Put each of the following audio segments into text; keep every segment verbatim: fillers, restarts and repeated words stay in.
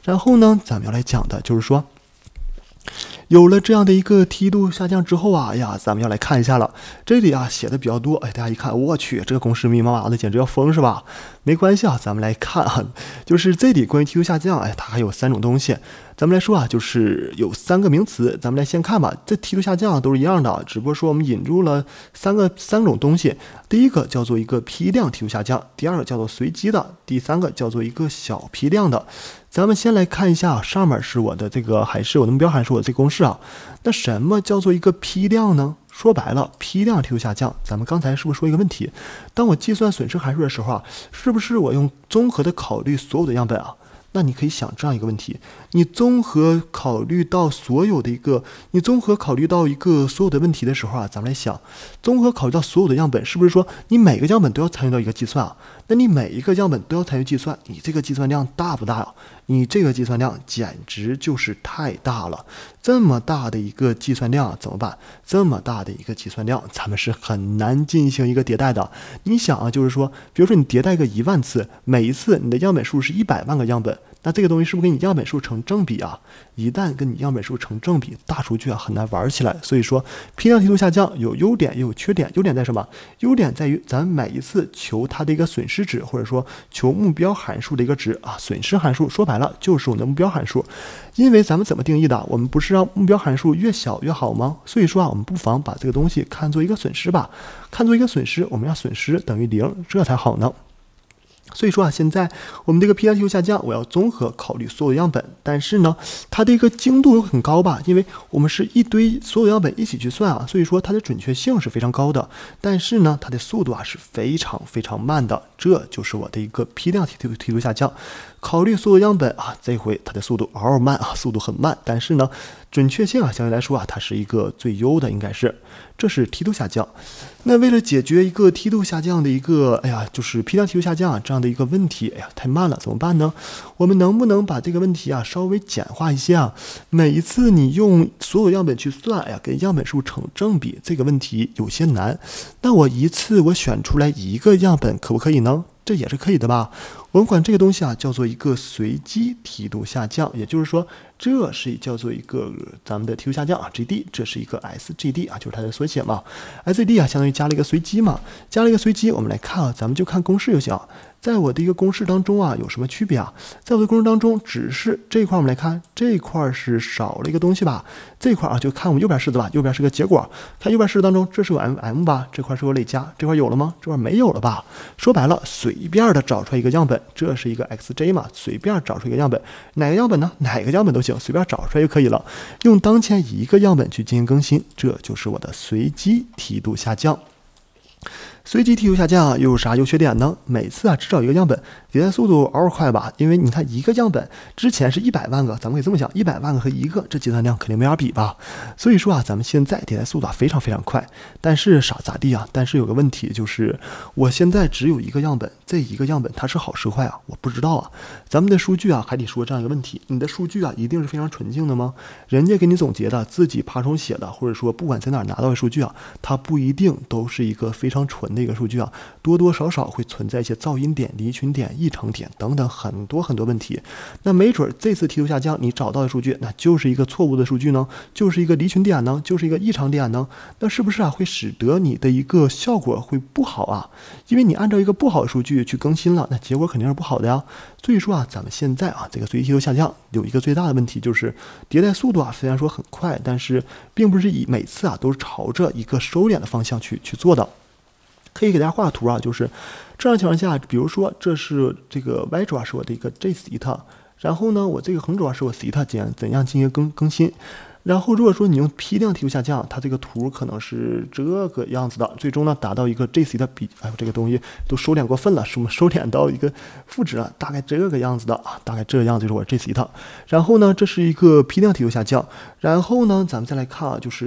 然后呢，咱们要来讲的就是说，有了这样的一个梯度下降之后啊，哎呀，咱们要来看一下了。这里啊写的比较多，哎，大家一看，我去，这个公式密密麻麻的，简直要疯是吧？没关系啊，咱们来看啊，就是这里关于梯度下降，哎，它还有三种东西。咱们来说啊，就是有三个名词，咱们来先看吧。这梯度下降都是一样的，只不过说我们引入了三个三种东西。第一个叫做一个批量梯度下降，第二个叫做随机的，第三个叫做一个小批量的。咱们先来看一下，上面是我的这个还是我的目标函数，我的这个公式啊。那什么叫做一个批量呢？说白了，批量梯度下降，咱们刚才是不是说一个问题？当我计算损失函数的时候啊，是不是我用综合的考虑所有的样本啊？那你可以想这样一个问题，你综合考虑到所有的一个，你综合考虑到一个所有的问题的时候啊，咱们来想，综合考虑到所有的样本，是不是说你每个样本都要参与到一个计算啊？那你每一个样本都要参与计算，你这个计算量大不大啊？你这个计算量简直就是太大了，这么大的一个计算量怎么办？这么大的一个计算量，咱们是很难进行一个迭代的。你想啊，就是说，比如说你迭代个一万次，每一次你的样本数是一百万个样本。那这个东西是不是跟你样本数成正比啊？一旦跟你样本数成正比，大数据啊很难玩起来。所以说，批量梯度下降有优点也有缺点。优点在什么？优点在于咱每一次求它的一个损失值，或者说求目标函数的一个值啊。损失函数说白了就是我们的目标函数，因为咱们怎么定义的？我们不是让目标函数越小越好吗？所以说啊，我们不妨把这个东西看作一个损失吧，看作一个损失，我们让损失等于零，这才好呢。所以说啊，现在我们这个批量梯度下降，我要综合考虑所有样本，但是呢，它的一个精度又很高吧，因为我们是一堆所有样本一起去算啊，所以说它的准确性是非常高的，但是呢，它的速度啊是非常非常慢的，这就是我的一个批量梯度梯度下降。考虑所有样本啊，这回它的速度嗷嗷慢啊，速度很慢，但是呢，准确性啊，相对来说啊，它是一个最优的，应该是，这是梯度下降。那为了解决一个梯度下降的一个，哎呀，就是批量梯度下降啊这样的一个问题，哎呀，太慢了，怎么办呢？我们能不能把这个问题啊稍微简化一些啊？每一次你用所有样本去算，哎呀，跟样本数成正比，这个问题有些难。那我一次我选出来一个样本，可不可以呢？这也是可以的吧？我们管这个东西啊叫做一个随机梯度下降，也就是说，这是叫做一个咱们的梯度下降啊 ，G D， 这是一个 S G D 啊，就是它的缩写嘛。S G D 啊，相当于加了一个随机嘛，加了一个随机，我们来看啊，咱们就看公式就行。在我的一个公式当中啊，有什么区别啊？在我的公式当中，只是这一块我们来看，这一块是少了一个东西吧？这一块啊，就看我们右边式子吧，右边是个结果。看右边式子当中，这是个 M M 吧？这块是个累加，这块有了吗？这块没有了吧？说白了，随便的找出来一个样本，这是一个 X J 嘛，随便找出一个样本，哪个样本呢？哪个样本都行，随便找出来就可以了。用当前一个样本去进行更新，这就是我的随机梯度下降。随机梯度下降又有啥优缺点呢？每次啊只找一个样本，迭代速度嗷嗷快吧？因为你看一个样本之前是一百万个，咱们可以这么想，一百万个和一个，这计算量肯定没法比吧？所以说啊，咱们现在迭代速度啊非常非常快。但是傻咋地啊？但是有个问题就是，我现在只有一个样本，这一个样本它是好是坏啊？我不知道啊。咱们的数据啊还得说这样一个问题：你的数据啊一定是非常纯净的吗？人家给你总结的，自己爬虫写的，或者说不管在哪儿拿到的数据啊，它不一定都是一个非常纯的一个数据啊，多多少少会存在一些噪音点、离群点、异常点等等很多很多问题。那没准这次梯度下降你找到的数据，那就是一个错误的数据呢，就是一个离群点呢，就是一个异常点呢，那是不是啊会使得你的一个效果会不好啊？因为你按照一个不好的数据去更新了，那结果肯定是不好的呀。所以说啊，咱们现在啊这个随机梯度下降有一个最大的问题，就是迭代速度啊虽然说很快，但是并不是以每次啊都是朝着一个收敛的方向去去做的。可以给大家画个图啊，就是这样情况下，比如说这是这个 y 轴啊是我的一个 j theta， 然后呢我这个横轴啊是我 theta 怎怎样进行更更新。然后如果说你用批量梯度下降，它这个图可能是这个样子的，最终呢达到一个 J C 的比，哎呦这个东西都收敛过分了，是我们收敛到一个负值了，大概这个样子的啊，大概这个样子就是我 J C 的。然后呢这是一个批量梯度下降，然后呢咱们再来看啊，就是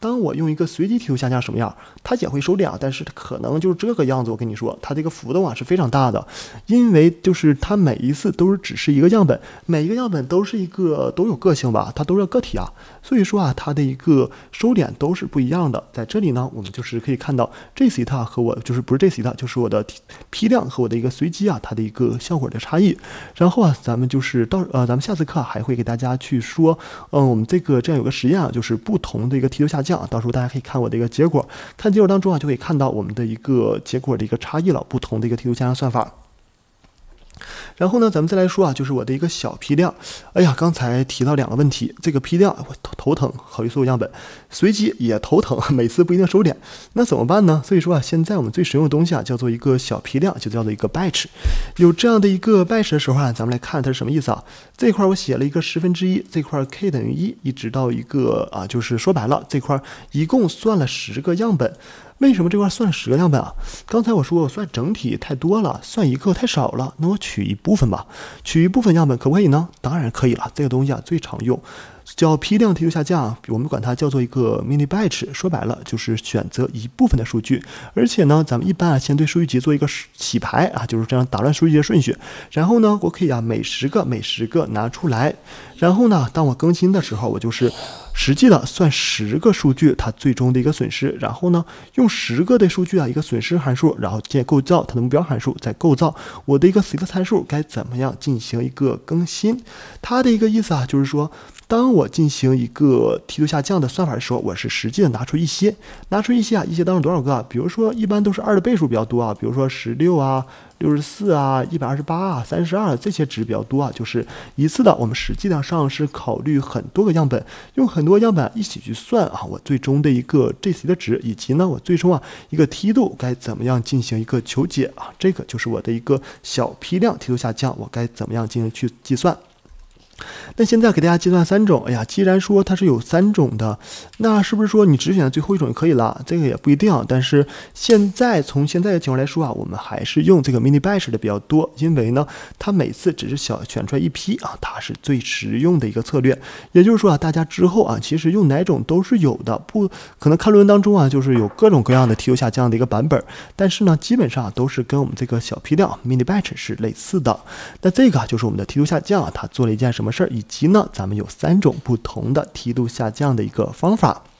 当我用一个随机梯度下降什么样，它也会收敛啊，但是它可能就是这个样子。我跟你说，它这个浮动啊是非常大的，因为就是它每一次都是只是一个样本，每一个样本都是一个都有个性吧，它都是个体啊，所以说啊，它的一个收敛都是不一样的。在这里呢，我们就是可以看到 J 西塔和我就是不是 J 西塔，就是我的批量和我的一个随机啊，它的一个效果的差异。然后啊，咱们就是到呃，咱们下次课还会给大家去说，嗯，我们这个这样有个实验啊，就是不同的一个梯度下降，到时候大家可以看我的一个结果，看结果当中啊，就可以看到我们的一个结果的一个差异了，不同的一个梯度下降算法。然后呢，咱们再来说啊，就是我的一个小批量。哎呀，刚才提到两个问题，这个批量我头头疼，考虑所有样本，随机也头疼，每次不一定收敛，那怎么办呢？所以说啊，现在我们最实用的东西啊，叫做一个小批量，就叫做一个 batch。有这样的一个 batch 的时候啊，咱们来看它是什么意思啊？这块我写了一个十分之一，这块 k 等于一，一直到一个啊，就是说白了，这块一共算了十个样本。为什么这块算十个样本啊？刚才我说我算整体太多了，算一个太少了，那我取一部分吧。取一部分样本可不可以呢？当然可以了，这个东西啊最常用，叫批量梯度下降，我们管它叫做一个 mini batch。说白了就是选择一部分的数据，而且呢，咱们一般啊先对数据集做一个洗牌啊，就是这样打乱数据集的顺序。然后呢，我可以啊每十个每十个拿出来，然后呢，当我更新的时候，我就是实际的算十个数据它最终的一个损失，然后呢，用十个的数据啊一个损失函数，然后建构造它的目标函数，再构造我的一个 C 的参数该怎么样进行一个更新。它的一个意思啊，就是说，当我进行一个梯度下降的算法的时候，我是实际的拿出一些，拿出一些啊，一些当中多少个啊？比如说一般都是二的倍数比较多啊，比如说十六啊、六十四啊、一百二十八啊、三十二这些值比较多啊，就是一次的我们实际上是考虑很多个样本，用很多样本一起去算啊，我最终的一个 J C 的值，以及呢我最终啊一个梯度该怎么样进行一个求解啊，这个就是我的一个小批量梯度下降，我该怎么样进行去计算。那现在给大家计算三种，哎呀，既然说它是有三种的，那是不是说你只选最后一种就可以了？这个也不一定啊。但是现在从现在的情况来说啊，我们还是用这个 mini batch 的比较多，因为呢，它每次只是小选出来一批啊，它是最实用的一个策略。也就是说啊，大家之后啊，其实用哪种都是有的，不可能看论文当中啊，就是有各种各样的梯度下降的一个版本，但是呢，基本上都是跟我们这个小批量 mini batch 是类似的。那这个就是我们的梯度下降啊，它做了一件什么事儿，以及呢，咱们有三种不同的梯度下降的一个方法。